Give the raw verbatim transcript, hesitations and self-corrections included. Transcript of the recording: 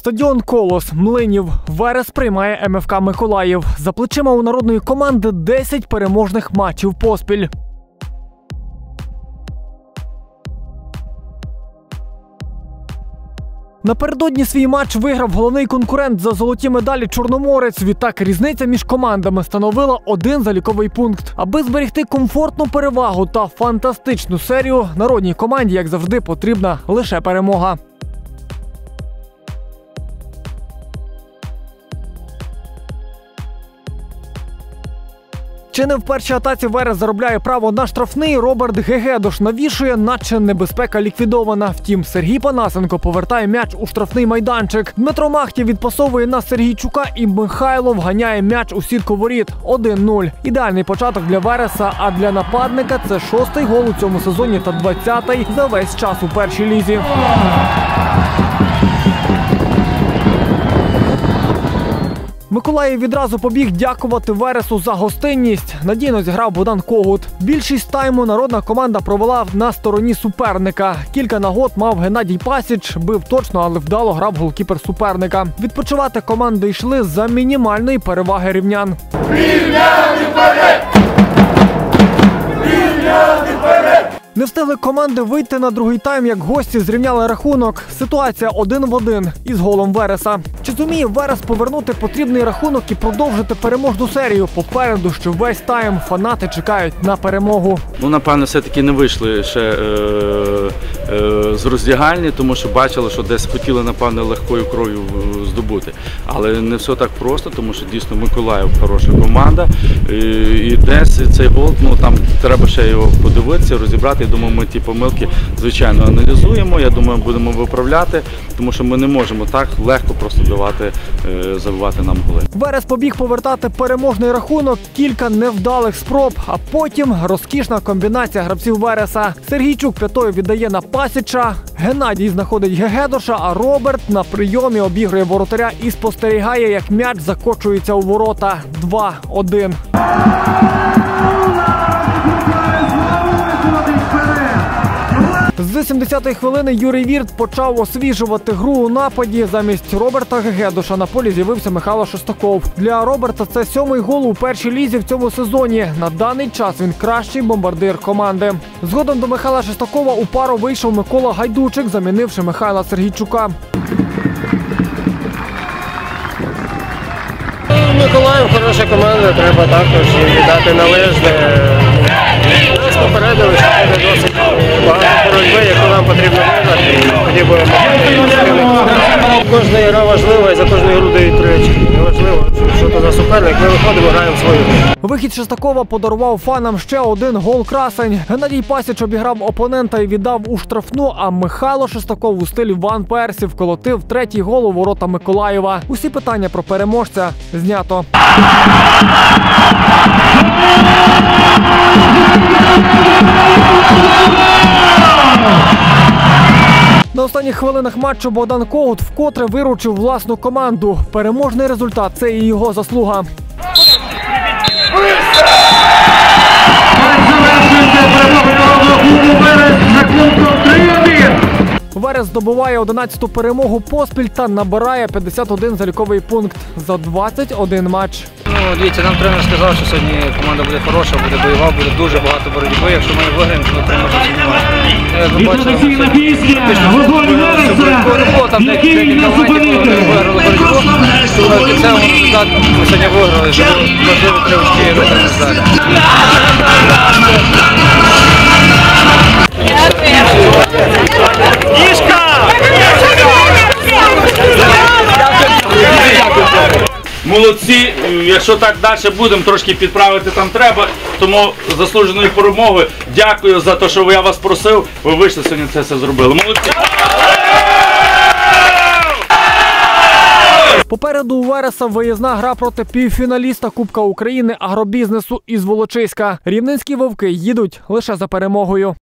Стадіон «Колос», Млинів. Верес приймає ем еф ка «Миколаїв». За плечима у народної команди десять переможних матчів поспіль. Напередодні свій матч виграв головний конкурент за золоті медалі «Чорноморець». Відтак різниця між командами становила один заліковий пункт. Аби зберегти комфортну перевагу та фантастичну серію, народній команді, як завжди, потрібна лише перемога. Чи не в першій атаці Верес заробляє право на штрафний, Роберт Гегедош навішує, наче небезпека ліквідована. Втім, Сергій Панасенко повертає м'яч у штрафний майданчик. Дмитро Махтів відпасовує на Сергійчука і Михайло вганяє м'яч у сітку воріт. один нуль. Ідеальний початок для Вереса, а для нападника це шостий гол у цьому сезоні та двадцятий за весь час у першій лізі. Миколаїв відразу побіг дякувати Вересу за гостинність. Надійно зіграв Богдан Когут. Більшість тайму народна команда провела на стороні суперника. Кілька нагод мав Геннадій Пасіч, бив точно, але вдало грав голкіпер суперника. Відпочивати команди йшли за мінімальної переваги рівнян. Рівняни вперед! Рівняни вперед! Не встигли команди вийти на другий тайм, як гості зрівняли рахунок. Ситуація один в один із голом Вереса. Чи зуміє Верес повернути потрібний рахунок і продовжити переможну серію? Попереду ще весь тайм фанати чекають на перемогу. Ну, напевно, все-таки не вийшли ще е, е, з роздягальні, тому що бачили, що десь хотіли, напевно, легкою кров'ю здобути. Але не все так просто, тому що дійсно Миколаїв хороша команда. І, і десь цей гол, ну там треба ще його подивитися, розібрати. Я думаю, ми ті помилки, звичайно, аналізуємо, я думаю, будемо виправляти, тому що ми не можемо так легко просто давати, забивати нам голи. Верес побіг повертати переможний рахунок, кілька невдалих спроб, а потім розкішна комбінація гравців Вереса. Сергійчук п'ятою віддає на Пасіча, Геннадій знаходить Гегедоша, а Роберт на прийомі обігрує воротаря і спостерігає, як м'яч закочується у ворота. два один. З сімдесятої хвилини Юрій Вірт почав освіжувати гру у нападі. Замість Роберта Гегедоша на полі з'явився Михайло Шестаков. Для Роберта це сьомий гол у першій лізі в цьому сезоні. На даний час він кращий бомбардир команди. Згодом до Михайла Шестакова у пару вийшов Микола Гайдучик, замінивши Михайла Сергійчука. Миколаїв хороша команда, треба також віддати належне. Нас попередили, що буде досить багато боротьби, яку нам потрібно виграти. Тоді будемо. Кожна гра важлива і за кожну гру дають тричі. Неважливо, що то за суперник, ми виходимо, граємо свою гру. Вихід Шестакова подарував фанам ще один гол-красень. Геннадій Пасіч обіграв опонента і віддав у штрафну, а Михайло Шестаков у стилі Ван Персі вколотив третій гол у ворота Миколаєва. Усі питання про переможця знято. На останніх хвилинах матчу Богдан Когут вкотре виручив власну команду. Переможний результат – це і його заслуга. Верес здобуває одинадцяту перемогу поспіль та набирає п'ятдесят один заліковий пункт за двадцять один матч. Ну, дивіться, нам тренер сказав, що сьогодні команда буде хороша, буде бойова, буде дуже багато боротьби. Якщо ми виграємо, то ми переможемо всі матчі. Ми бачимо, що там декілька моментів, коли ми виграли боротьбу. В кінцевому результаті ми сьогодні виграли, що можливо три очки і рухаємося далі. Молодці, якщо так далі будемо, трошки підправити там треба, тому заслуженою перемогою дякую за те, що я вас просив, ви вийшли сьогодні це все зробили. Молодці! Попереду у Вереса виїзна гра проти півфіналіста Кубка України агробізнесу із Волочиська. Рівненські вовки їдуть лише за перемогою.